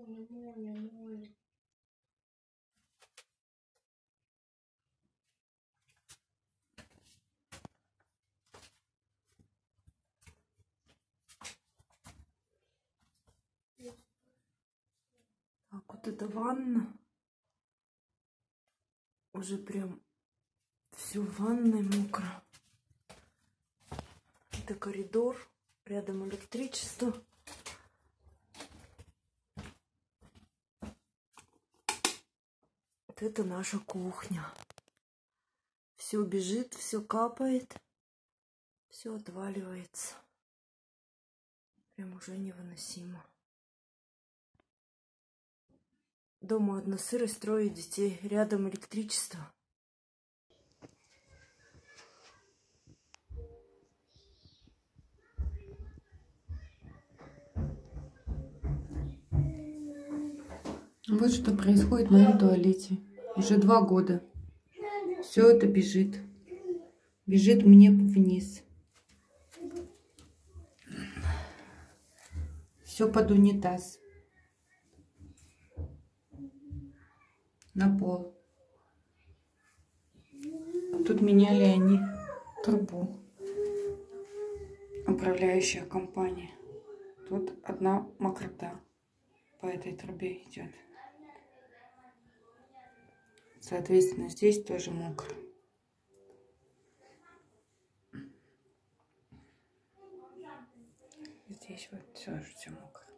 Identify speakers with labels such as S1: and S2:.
S1: Так, вот эта ванна. Уже прям все в ванной мокро. Это коридор. Рядом электричество. Вот это наша кухня. Все бежит, все капает. Все отваливается. Прям уже невыносимо. Дома одна сырость, трое детей. Рядом электричество.
S2: Вот что происходит в моем туалете. Уже 2 года. Все это бежит. Бежит мне вниз. Все под унитаз. На пол. Тут меняли они трубу. Управляющая компания. Тут одна мокрота по этой трубе идет. Соответственно, здесь тоже мокро. Здесь вот все мокро.